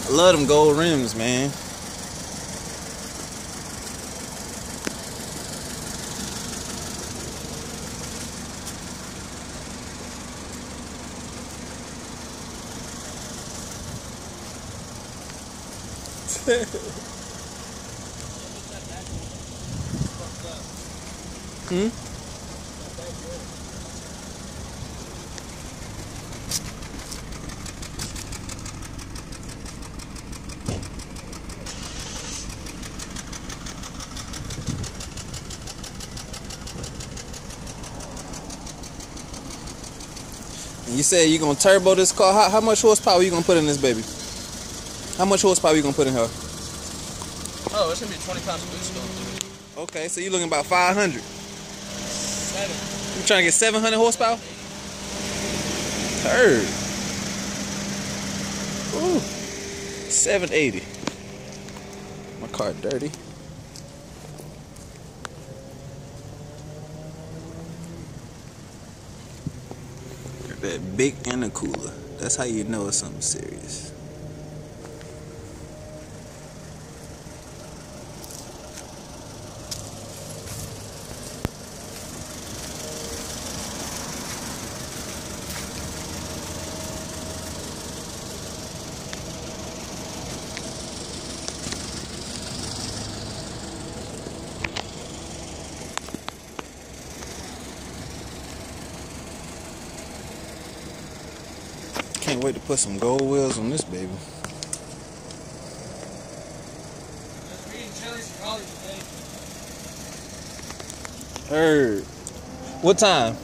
I love them gold rims, man. Hmm? You said you gonna turbo this car. How much horsepower you gonna put in this baby? How much horsepower you gonna put in her? Oh, it's gonna be 20 pounds of boost going. Okay, so you looking about 500. 7. You trying to get 700 horsepower? Heard. Ooh. 780. My car dirty. That big intercooler. That's how you know it's something serious. Can't wait to put some gold wheels on this baby. Heard. What time?